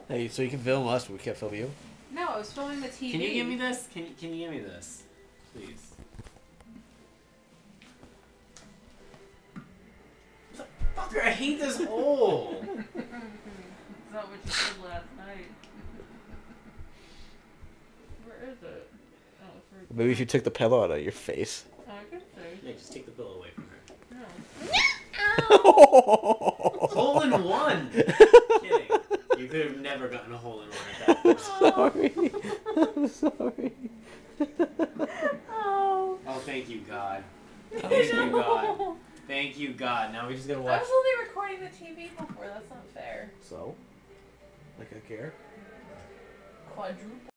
Hey, so you can film us, but we can't film you? No, I was filming the TV. Can you give me this? Can you give me this? Please. Fucker, I hate this hole! It's not what you said last night. Where is it? Oh, it's Maybe if you took the pillow out of your face. I could say. Yeah, just take the pillow away from her. No. Hole in one! Kidding. You could have never gotten a hole in one at that point. Sorry. I'm sorry. Oh. Oh, thank you, God. Thank you, God. Thank you, God. Now we just gotta I watch. was only recording the TV before. That's not fair. So? Like I care? Quadruple.